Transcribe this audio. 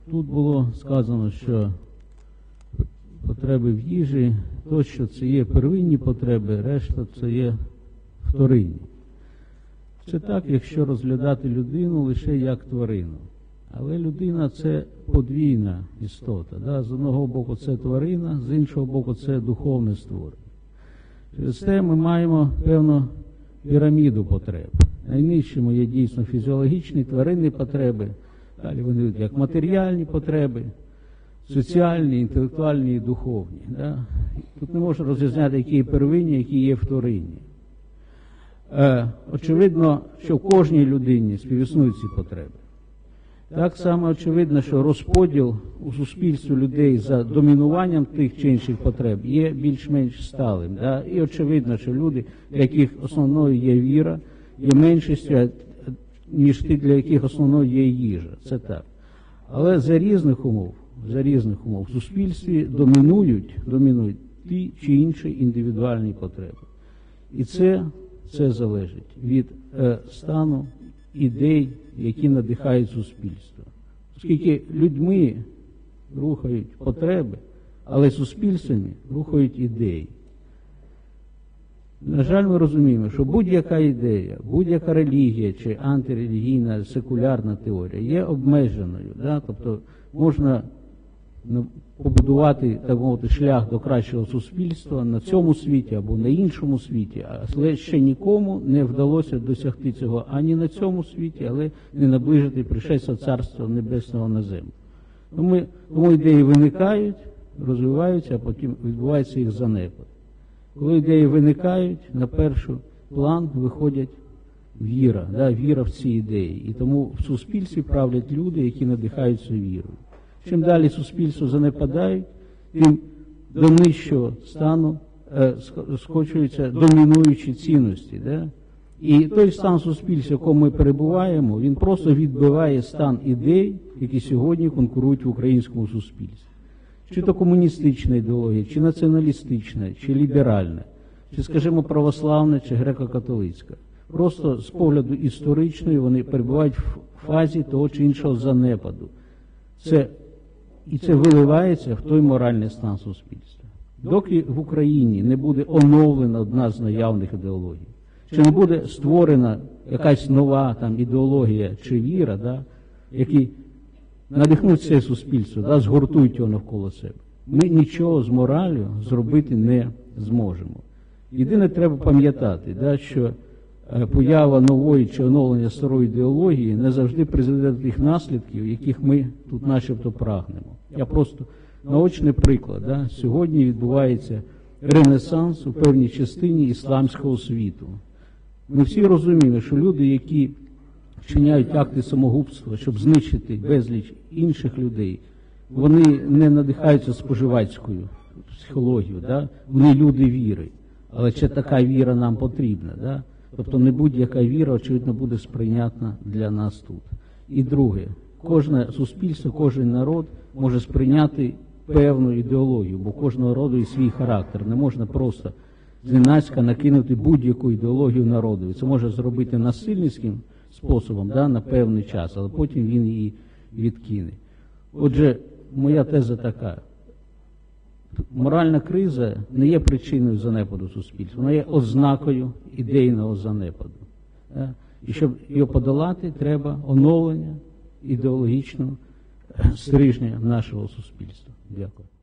Тут було сказано, що потреби в їжі, то, що це є первинні потреби, решта це є вторинні. Це так, якщо розглядати людину лише як тварину. Але людина – це подвійна істота. Да? З одного боку це тварина, з іншого боку це духовне створення. Через те ми маємо певну піраміду потреб. Найнижчими є дійсно фізіологічні, тваринні потреби, далі вони йдуть як матеріальні потреби, соціальні, інтелектуальні і духовні. Да? Тут не можна розрізняти, які є первинні, які є вторинні. Очевидно, що в кожній людині співіснують ці потреби. Так само очевидно, що розподіл у суспільстві людей за домінуванням тих чи інших потреб є більш-менш сталим. Да? І очевидно, що люди, для яких основною є віра, є меншістю, ніж ті, для яких основною є їжа. Це так. Але за різних умов в суспільстві домінують ті чи інші індивідуальні потреби. І це залежить від стану ідей, які надихають суспільство. Оскільки людьми рухають потреби, але суспільствами рухають ідеї. На жаль, ми розуміємо, що будь-яка ідея, будь-яка релігія чи антирелігійна, секулярна теорія є обмеженою. Да? Тобто можна побудувати, так мовити, шлях до кращого суспільства на цьому світі або на іншому світі, але ще нікому не вдалося досягти цього ані на цьому світі, але не наближити пришестя Царства Небесного на землю. Тому ідеї виникають, розвиваються, а потім відбувається їх занепад. Коли ідеї виникають, на перший план виходять віра, да, віра в ці ідеї. І тому в суспільстві правлять люди, які надихаються вірою. Чим далі суспільство занепадає, тим до нижчого стану скочуються домінуючі цінності. Да? І той стан суспільства, в якому ми перебуваємо, він просто відбиває стан ідей, які сьогодні конкурують в українському суспільстві. Чи то комуністична ідеологія, чи націоналістична, чи ліберальна, чи, скажімо, православна, чи греко-католицька. Просто з погляду історичної вони перебувають в фазі того чи іншого занепаду. І це виливається в той моральний стан суспільства. Доки в Україні не буде оновлена одна з наявних ідеологій, чи не буде створена якась нова там ідеологія чи віра, да, які надихнуть це суспільство, да, згуртують його навколо себе, ми нічого з мораллю зробити не зможемо. Єдине, треба пам'ятати, да, що поява нової чи оновлення старої ідеології не завжди призведе до тих наслідків, яких ми тут начебто прагнемо. Я просто наочний приклад. Да? Сьогодні відбувається ренесанс у певній частині ісламського світу. Ми всі розуміємо, що люди, які вчиняють акти самогубства, щоб знищити безліч інших людей, вони не надихаються споживацькою психологією, да? Вони люди віри. Але чи така віра нам потрібна? Да? Тобто не будь-яка віра, очевидно, буде сприйнятна для нас тут. І друге, кожне суспільство, кожен народ може сприйняти певну ідеологію, бо кожного народу є свій характер. Не можна просто зненацька накинути будь-яку ідеологію народу. Це може зробити насильницьким способом, да, на певний час, але потім він її відкине. Отже, моя теза така. Моральна криза не є причиною занепаду суспільства, вона є ознакою ідейного занепаду. І щоб його подолати, треба оновлення ідеологічного стрижня нашого суспільства. Дякую.